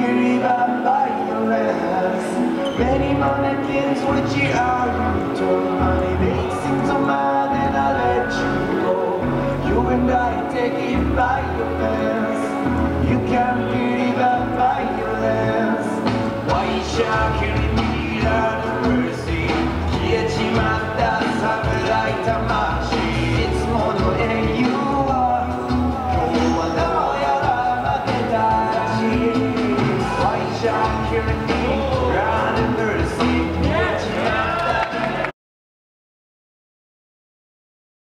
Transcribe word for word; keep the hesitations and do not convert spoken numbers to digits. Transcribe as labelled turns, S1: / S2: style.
S1: carry by violence. Many mannequins which you are to money basing so mad and I let you go. You and I take it by your fence. You can't carry by violence. Why shall carry me out of mercy? Kiechimata samurai tamashi. It's mono and you are. Why shall carry